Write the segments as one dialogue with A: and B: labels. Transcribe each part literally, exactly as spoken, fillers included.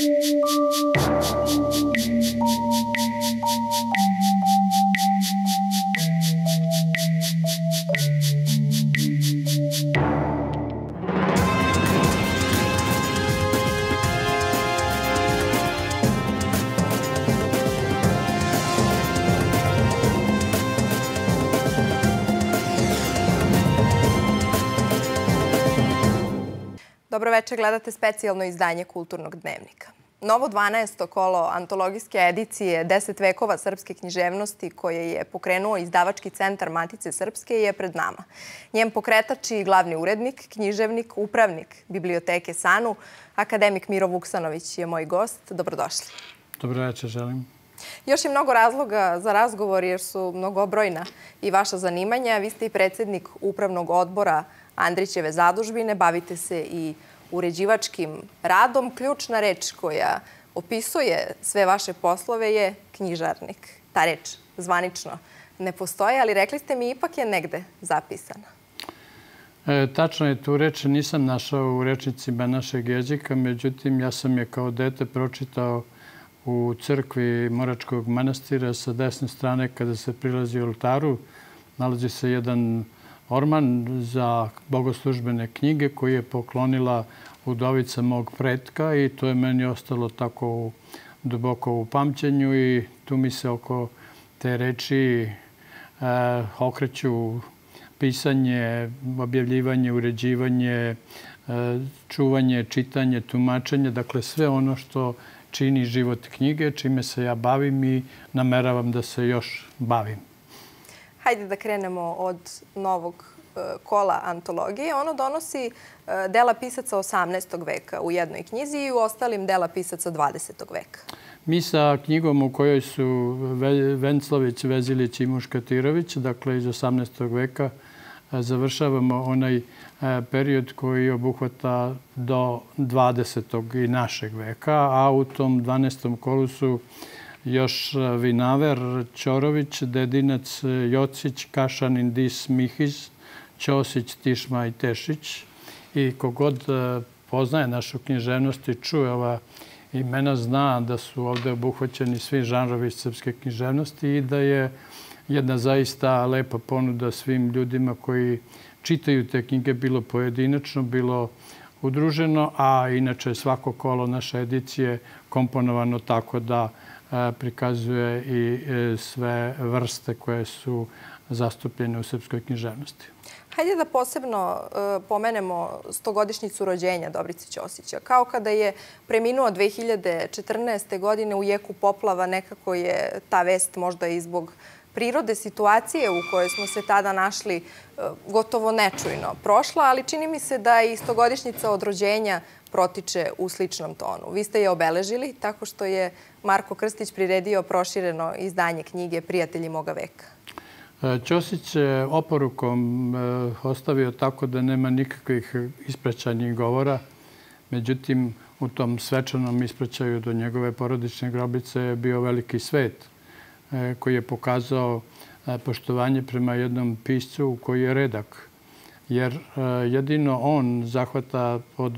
A: Dobro večer, gledate specijalno izdanje Kulturnog dnevnika. Novo dvanaesto kolo antologijske edicije Deset vekova srpske književnosti koje je pokrenuo izdavački centar Matice Srpske je pred nama. Njen pokretač i glavni urednik, književnik, upravnik Biblioteke Sanu, akademik Miro Vuksanović je moj gost. Dobrodošli.
B: Dobro večer, želim.
A: Još je mnogo razloga za razgovor jer su mnogobrojna i vaša zanimanja. Vi ste i predsjednik upravnog odbora Andrićeve zadužbine, bavite se i uređivačkim radom. Ključna reč koja opisuje sve vaše poslove je knjižarnik. Ta reč zvanično ne postoji, ali rekli ste mi ipak je negde zapisana.
B: E, tačno je, tu reč nisam našao u rečnicima našeg jezika, međutim ja sam je kao dete pročitao u crkvi Moračkog manastira sa desne strane kada se prilazi oltaru. Nalazi se jedan orman za bogoslužbene knjige koji je poklonila udovica mog pretka i to je meni ostalo tako duboko u pamćenju i tu mi se oko te reči eh, okreću pisanje, objavljivanje, uređivanje, eh, čuvanje, čitanje, tumačenje, dakle sve ono što čini život knjige, čime se ja bavim i nameravam da se još bavim.
A: Hajde da krenemo od novog kola antologije. Ono donosi dela pisaca osamnaestog veka u jednoj knjizi i u ostalim dela pisaca dvadesetog veka.
B: Mi sa knjigom u kojoj su Venclović, Vezilić i Muškatirović, dakle iz osamnaestog veka, završavamo onaj period koji obuhvata do dvadesetog i našeg veka, a u tom dvanaestom kolu su još Vinaver, Ćorović, Dedinac, Jocić, Kašanin, Dis, Mihić, Ćosić, Tišma i Tešić. I kogod poznaje našu književnost i čuje ova imena zna da su ovdje obuhvaćeni svi žanrovi srpske književnosti i da je jedna zaista lepa ponuda svim ljudima koji čitaju te knjige, bilo pojedinačno, bilo udruženo, a inače svako kolo naše edicije komponovano tako da prikazuje i sve vrste koje su zastupljene u srpskoj književnosti.
A: Hajde da posebno pomenemo stogodišnjicu rođenja Dobrice Ćosića. Kao kada je preminuo dve hiljade četrnaeste. godine u jeku poplava, nekako je ta vest možda i zbog prirode situacije u kojoj smo se tada našli gotovo nečujno prošla, ali čini mi se da i stogodišnjica od rođenja protiče u sličnom tonu. Vi ste je obeležili tako što je Marko Krstić priredio prošireno izdanje knjige Prijatelji moga veka.
B: Ćosić je oporukom ostavio tako da nema nikakvih ispraćanih govora. Međutim, u tom svečanom ispraćaju do njegove porodične grobice je bio veliki svet koji je pokazao poštovanje prema jednom piscu koji je redak. Jer jedino on zahvata od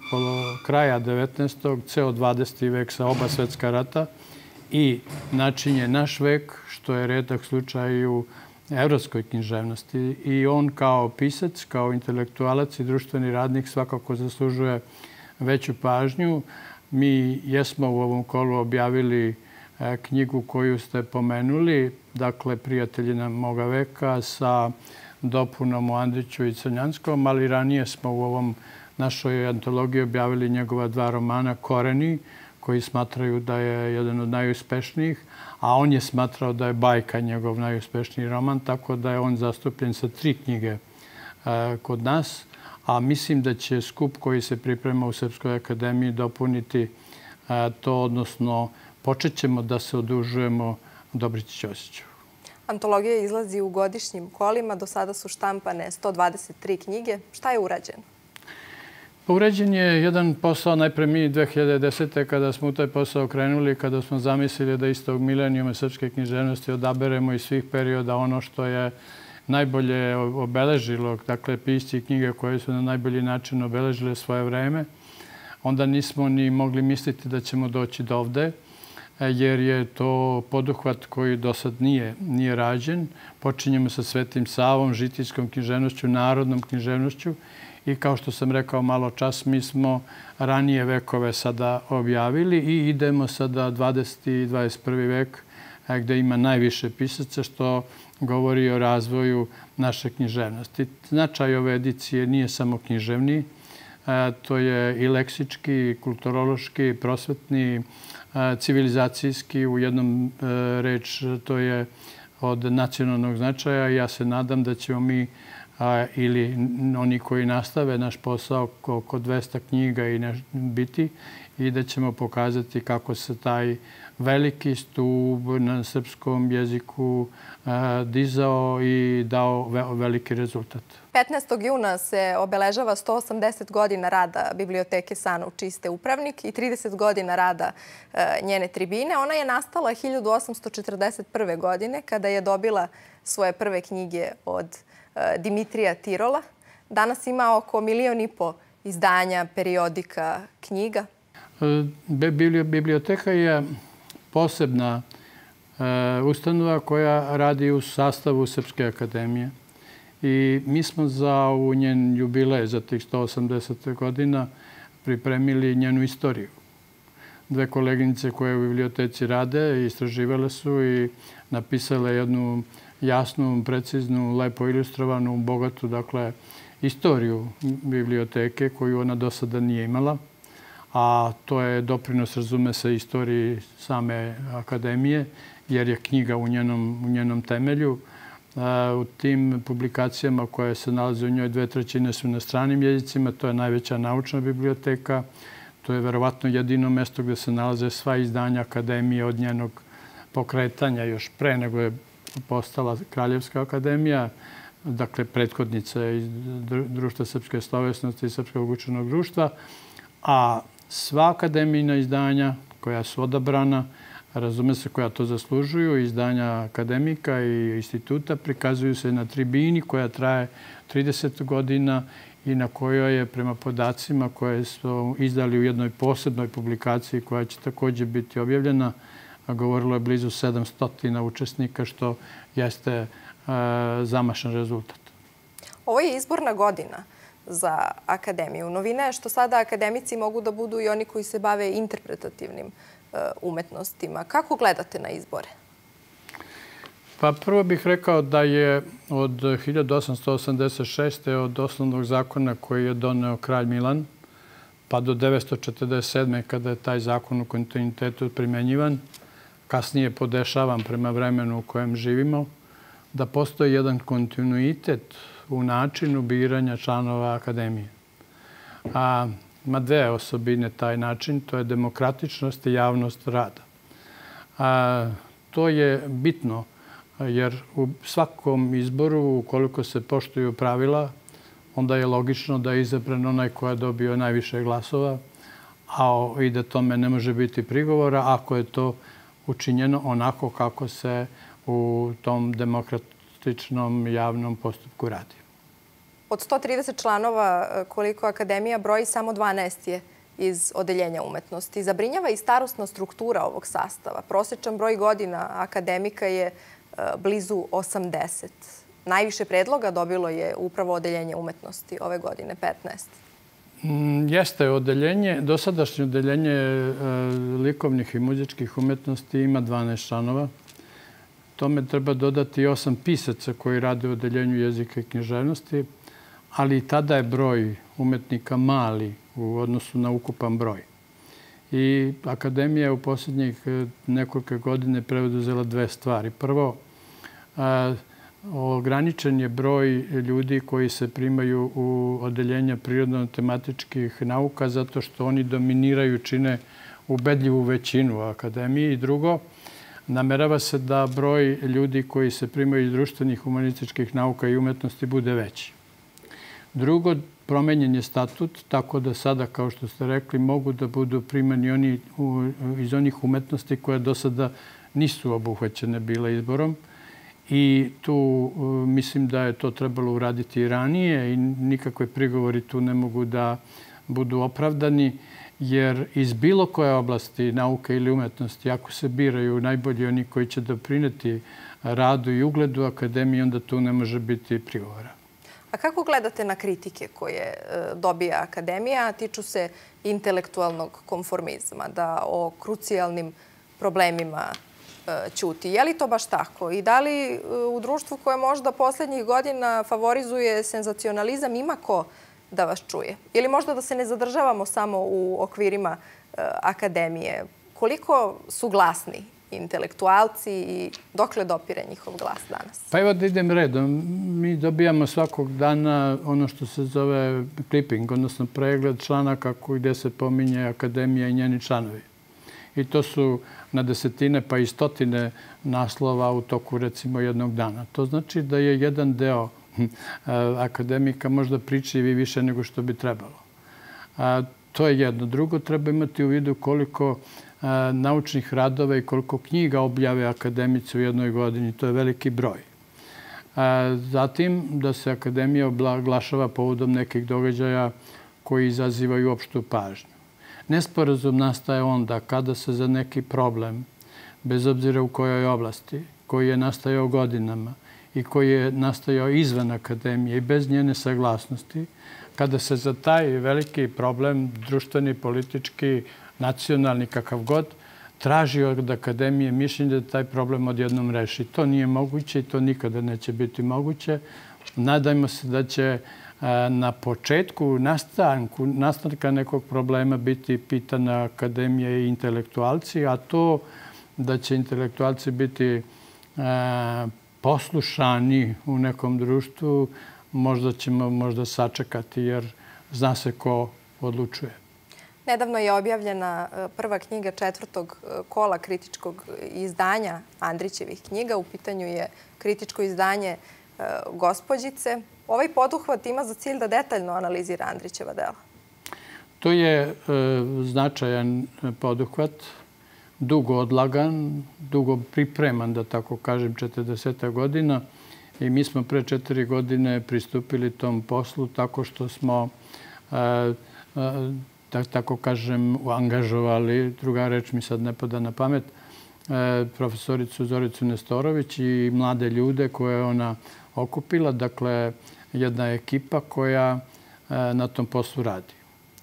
B: kraja devetnaestog. ceo dvadeseti vek sa oba svetska rata i načinje naš vek, što je redak slučaj u evropskoj književnosti. I on kao pisac, kao intelektualac i društveni radnik svakako zaslužuje veću pažnju. Mi jesmo u ovom kolu objavili knjigu koju ste pomenuli, dakle Prijatelji moga veka sa dopunom o Andriću i Crnjanskom, ali ranije smo u ovom našoj antologiji objavili njegova dva romana Koreni, koji smatraju da je jedan od najuspešnijih, a on je smatrao da je Bajka njegov najuspešniji roman, tako da je on zastupljen sa tri knjige kod nas, a mislim da će skup koji se priprema u Srpskoj akademiji dopuniti to, odnosno počet ćemo da se odužujemo Dobrici Ćosiću.
A: Antologija izlazi u godišnjim kolima. Do sada su štampane sto dvadeset tri knjige. Šta je urađeno?
B: Urađen je jedan posao, najpre mi dve hiljade desete. kada smo u taj posao krenuli, kada smo zamislili da istog milenijuma srpske književnosti odaberemo iz svih perioda ono što je najbolje obeležilo, dakle pisci i knjige koje su na najbolji način obeležile svoje vreme. onda nismo ni mogli misliti da ćemo doći do ovde, jer je to poduhvat koji do sad nije, nije rađen. Počinjemo sa Svetim Savom, žitijskom književnošću, narodnom književnošću i kao što sam rekao malo čas, mi smo ranije vekove sada objavili i idemo sada dvadeseti i dvadeset prvi vek gde ima najviše pisaca, što govori o razvoju naše književnosti. Značaj ove edicije nije samo književni, to je i leksički, kulturološki, prosvetni, civilizacijski, u jednom reč to je od nacionalnog značaja. Ja se nadam da ćemo mi ili oni koji nastave naš posao oko dvesta knjiga i biti i da ćemo pokazati kako se taj veliki stub na srpskom jeziku dizao i dao veliki rezultat.
A: petnaestog juna se obeležava sto osamdeset godina rada Biblioteke Sana, čiji ste upravnik, i trideset godina rada njene tribine. Ona je nastala hiljadu osamsto četrdeset prve. godine kada je dobila svoje prve knjige od Dimitrija Tirola. Danas ima oko milion i po izdanja, periodika, knjiga.
B: Biblioteka je posebna ustanova koja radi u sastavu Srpske akademije. I mi smo za ovu njen jubilej, za tih sto osamdeset godina, pripremili njenu istoriju. Dve koleginice koje u biblioteci rade istraživale su i napisale jednu jasnu, preciznu, lepo ilustrovanu, bogatu, dakle, istoriju biblioteke koju ona do sada nije imala. A to je doprinos, razume se, istoriji same akademije, jer je knjiga u njenom, u njenom temelju. U tim publikacijama koje se nalaze u njoj, dve trećine su na stranim jezicima. To je najveća naučna biblioteka. To je verovatno jedino mesto gde se nalaze sva izdanja akademije od njenog pokretanja još pre nego je postala Kraljevska akademija, dakle prethodnica iz Društva srpske slovesnosti i Srpskog učenog društva. A sva akademijina izdanja koja su odabrana, razume se, koja to zaslužuju, izdanja akademika i instituta, prikazuju se na tribini koja traje trideset godina i na kojoj je, prema podacima koje su izdali u jednoj posebnoj publikaciji koja će također biti objavljena, govorilo je blizu sedamsto učesnika, što jeste zamašan rezultat.
A: Ovo je izborna godina za akademiju. Novina je što sada akademici mogu da budu i oni koji se bave interpretativnim umetnostima. Kako gledate na izbore?
B: Pa prvo bih rekao da je od hiljadu osamsto osamdeset šeste. od osnovnog zakona koji je doneo kralj Milan, pa do devetsto četrdeset sedme. kada je taj zakon u kontinuitetu primenjivan, kasnije podešavan prema vremenu u kojem živimo, da postoji jedan kontinuitet u načinu biranja članova akademije. A ima dve osobine taj način, to je demokratičnost i javnost rada. A, to je bitno, jer u svakom izboru, ukoliko se poštuju pravila, onda je logično da je izabran onaj ko je dobio najviše glasova, a i da tome ne može biti prigovora ako je to učinjeno onako kako se u tom demokratičnom javnom postupku radi.
A: Od sto trideset članova koliko akademija broji, samo dvanaest je iz odeljenja umetnosti. Zabrinjava i starosna struktura ovog sastava. Prosječan broj godina akademika je blizu osamdeset. Najviše predloga dobilo je upravo odeljenje umetnosti ove godine, petnaest.
B: Jeste odeljenje. Dosadašnje odeljenje likovnih i muzičkih umetnosti ima dvanaest članova. Tome treba dodati osam pisaca koji rade u odeljenju jezika i književnosti, ali i tada je broj umetnika mali u odnosu na ukupan broj. I akademija je u posljednjih nekoliko godine preuzela dve stvari. Prvo, ograničen je broj ljudi koji se primaju u odeljenja prirodno-tematičkih nauka zato što oni dominiraju, čine ubedljivu većinu u akademiji. I drugo, namerava se da broj ljudi koji se primaju iz društvenih, humanističkih nauka i umetnosti bude veći. Drugo, promenjen je statut, tako da sada, kao što ste rekli, mogu da budu primani oni iz onih umetnosti koje do sada nisu obuhvaćene bile izborom. I tu mislim da je to trebalo uraditi i ranije i nikakve prigovori tu ne mogu da budu opravdani, jer iz bilo koje oblasti nauke ili umetnosti, ako se biraju najbolji oni koji će doprineti radu i ugledu akademije, onda tu ne može biti prigovora.
A: A kako gledate na kritike koje dobija akademija, a tiču se intelektualnog konformizma, da o krucijalnim problemima ćuti? Je li to baš tako? I da li u društvu koje možda poslednjih godina favorizuje senzacionalizam ima ko da vas čuje? Ili možda da se ne zadržavamo samo u okvirima akademije? Koliko su glasni intelektualci i dokle dopire njihov glas danas?
B: Pa evo da idem redom. Mi dobijamo svakog dana ono što se zove clipping, odnosno pregled članaka gde se pominje akademija i njeni članovi. I to su na desetine pa i stotine naslova u toku recimo jednog dana. To znači da je jedan deo akademika možda pričivi više nego što bi trebalo. To je jedno. Drugo, treba imati u vidu koliko naučnih radova i koliko knjiga objave akademici u jednoj godini. To je veliki broj. Zatim, da se akademija oglašava povodom nekih događaja koji izazivaju opštu pažnju. Nesporazum nastaje onda kada se za neki problem, bez obzira u kojoj oblasti, koji je nastajao godinama i koji je nastajao izvan akademije i bez njene saglasnosti, kada se za taj veliki problem, društveni, politički, nacionalni, kakav god, traži od akademije mišljenje da taj problem odjednom reši. To nije moguće i to nikada neće biti moguće. Nadajmo se da će na početku nastanku, nastanka nekog problema biti pitana akademija i intelektualci, a to da će intelektualci biti poslušani u nekom društvu, možda ćemo možda sačekati, jer zna se ko odlučuje.
A: Nedavno je objavljena prva knjiga četvrtog kola kritičkog izdanja Andrićevih knjiga. U pitanju je kritičko izdanje Gospođice. Ovaj poduhvat ima za cilj da detaljno analizira Andrićeva dela.
B: To je značajan poduhvat, dugo odlagan, dugo pripreman, da tako kažem, četrdeset godina. I mi smo pre četiri godine pristupili tom poslu tako što smo, da tako kažem, angažovali, druga reč mi sad ne pada na pamet, profesoricu Zoricu Nestorović i mlade ljude koje je ona okupila. Dakle, jedna ekipa koja na tom poslu radi.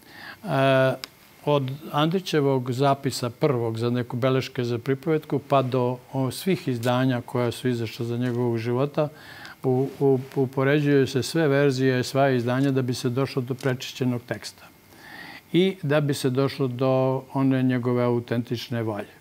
B: Od Andrićevog zapisa prvog za neku beleške za pripovetku pa do svih izdanja koja su izašla za njegovog života, upoređuju se sve verzije, sva izdanja da bi se došlo do prečišćenog teksta i da bi se došlo do one njegove autentične volje.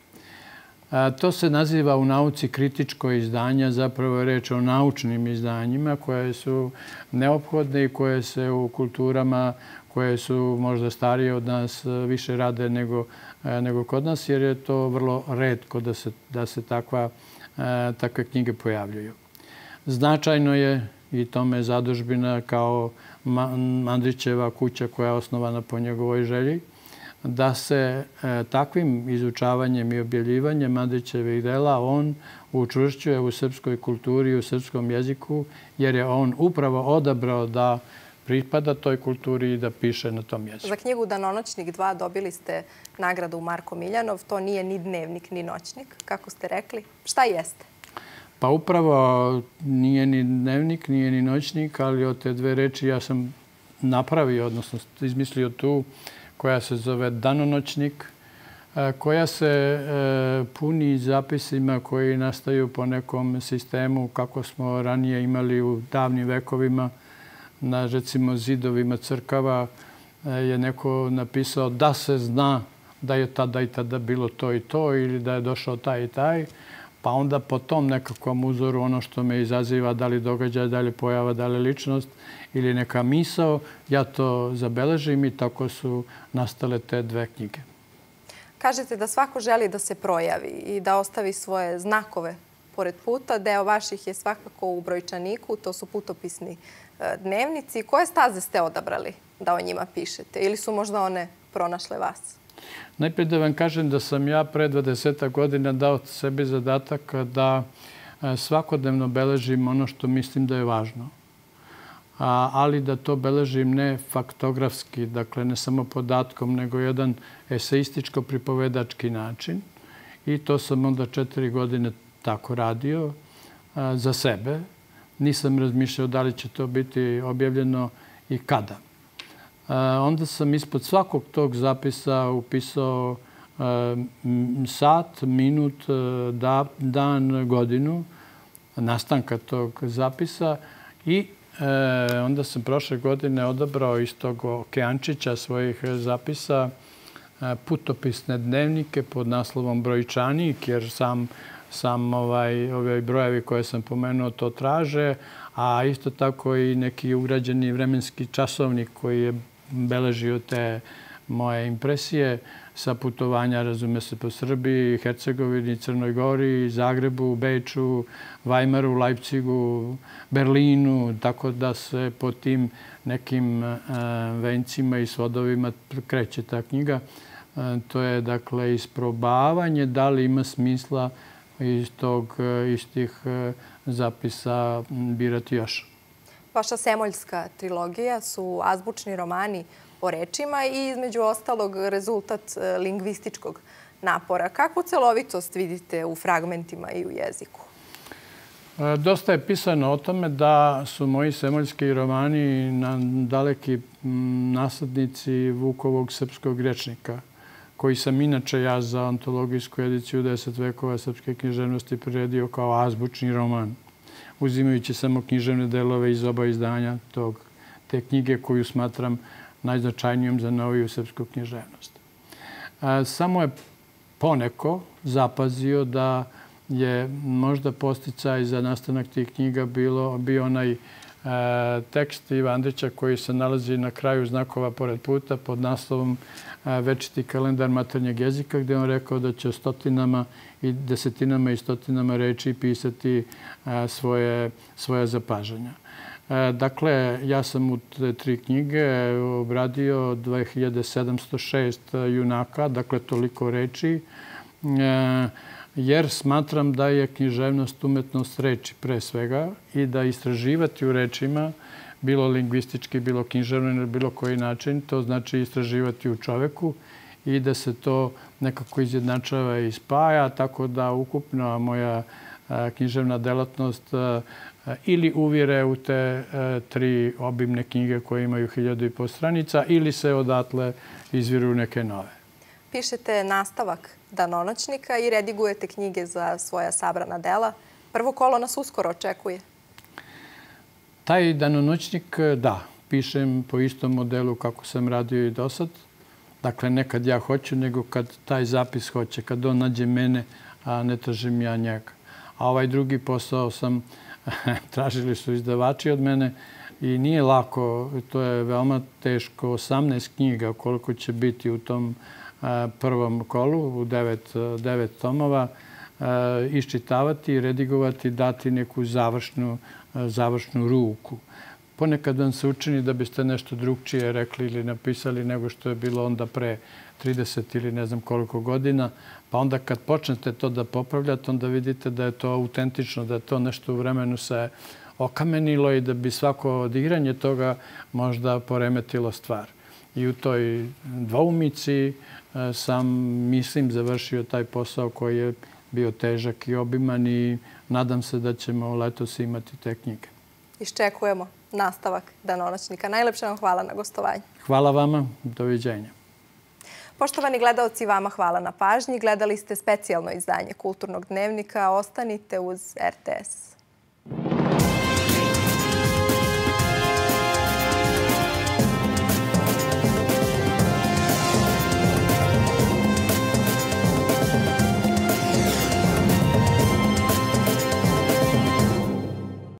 B: To se naziva u nauci kritičko izdanje, zapravo je reč o naučnim izdanjima koje su neophodne i koje se u kulturama koje su možda starije od nas više rade nego, nego kod nas, jer je to vrlo retko da se, da se takva, takve knjige pojavljuju. Značajno je, i tome je zadužbina kao Andrićeva kuća koja je osnovana po njegovoj želji, da se takvim izučavanjem i objavljivanjem Andrićevih dela on učvršćuje u srpskoj kulturi i u srpskom jeziku, jer je on upravo odabrao da pripada toj kulturi i da piše na tom jeziku.
A: Za knjigu Danonoćnik dva dobili ste nagradu Marko Miljanov. To nije ni dnevnik, ni noćnik, kako ste rekli. Šta jeste?
B: Pa upravo nije ni dnevnik, nije ni noćnik, ali od te dve reči ja sam napravio, odnosno izmislio tu, koja se zove Danonoćnik, koja se puni zapisima koji nastaju po nekom sistemu kako smo ranije imali u davnim vekovima. Na, recimo, zidovima crkava je neko napisao da se zna da je tada i tada bilo to i to ili da je došao taj i taj. Pa onda po tom nekakvom uzoru ono što me izaziva, da li događaj, da li pojava, da li ličnost ili neka misao, ja to zabeležim i tako su nastale te dve knjige.
A: Kažete da svako želi da se projavi i da ostavi svoje znakove pored puta. Deo vaših je svakako u brojčaniku, to su putopisni dnevnici. Koje staze ste odabrali da o njima pišete? Ili su možda one pronašle vas?
B: Najprije da vam kažem da sam ja pre dvadeset godina dao sebi zadatak da svakodnevno beležim ono što mislim da je važno. ali da to beležim ne faktografski, dakle ne samo podatkom, nego jedan eseističko-pripovedački način. I to sam onda četiri godine tako radio za sebe. Nisam razmišljao da li će to biti objavljeno i kada. Onda sam ispod svakog tog zapisa upisao sat, minut, dan, godinu nastanka tog zapisa i onda sam prošle godine odabrao iz tog okeančića svojih zapisa putopisne dnevnike pod naslovom Brojčanik, jer sam sam ovaj, ove brojevi koje sam pomenuo to traže, a isto tako i neki ugrađeni vremenski časovnik koji je beležio te moje impresije sa putovanja, razume se, po Srbiji, Hercegovini, Crnoj Gori, Zagrebu, Beču, Vajmaru, Leipzigu, Berlinu, tako da se po tim nekim vencima i svodovima kreće ta knjiga. To je, dakle, isprobavanje da li ima smisla iz tog, iz tih zapisa birati još.
A: Vaša Semoljska trilogija su azbučni romani o rečima i između ostalog rezultat lingvističkog napora. Kakvu celovitost vidite u fragmentima i u jeziku?
B: Dosta je pisano o tome da su moji semoljski romani daleki naslednici Vukovog srpskog rečnika, koji sam inače ja za antologijsku ediciju deset vekova srpske književnosti priredio kao azbučni roman, uzimajući samo književne delove iz oba izdanja tog, te knjige koju smatram najznačajnijom za noviju srpsku književnost. Samo je poneko zapazio da je možda posticaj za nastanak tih knjiga bilo, bio onaj tekst Iva Andrića koji se nalazi na kraju Znakova pored puta pod naslovom Večiti kalendar maternjeg jezika, gdje on rekao da će stotinama i desetinama i stotinama reči pisati svoje, svoje zapažanja. Dakle, ja sam u te tri knjige obradio dve hiljade sedamsto šest junaka, dakle toliko reči, jer smatram da je književnost umetnost reči pre svega i da istraživati u rečima, bilo lingvistički, bilo književno ili bilo koji način, to znači istraživati u čoveku i da se to nekako izjednačava i spaja, tako da ukupno moja književna delatnost ili uvjere u te tri obimne knjige koje imaju hiljadu i po stranica ili se odatle izviru neke nove.
A: Pišete nastavak Danonoćnika i redigujete knjige za svoja sabrana dela. Prvo kolo nas uskoro očekuje.
B: Taj Danonoćnik, da, pišem po istom modelu kako sam radio i do sad. Dakle, ne kad ja hoću, nego kad taj zapis hoće, kad on nađe mene, a ne tražim ja njega. A ovaj drugi posao sam, tražili su izdavači od mene i nije lako, to je veoma teško, osamnaest knjiga koliko će biti u tom prvom kolu, u devet, devet tomova, iščitavati, redigovati, dati neku završnu, završnu ruku. Ponekad vam se učini da biste nešto drugčije rekli ili napisali nego što je bilo onda pre trideset ili ne znam koliko godina, pa onda kad počnete to da popravljate, onda vidite da je to autentično, da je to nešto u vremenu se okamenilo i da bi svako odigranje toga možda poremetilo stvar. I u toj dvoumici sam, mislim, završio taj posao koji je bio težak i obiman i nadam se da ćemo letos imati te knjige.
A: Iščekujemo nastavak Danonoćnika. Najlepše vam hvala na gostovanju.
B: Hvala vama. Doviđenja.
A: Poštovani gledalci, vama hvala na pažnji. Gledali ste specijalno izdanje Kulturnog dnevnika. Ostanite uz R T S.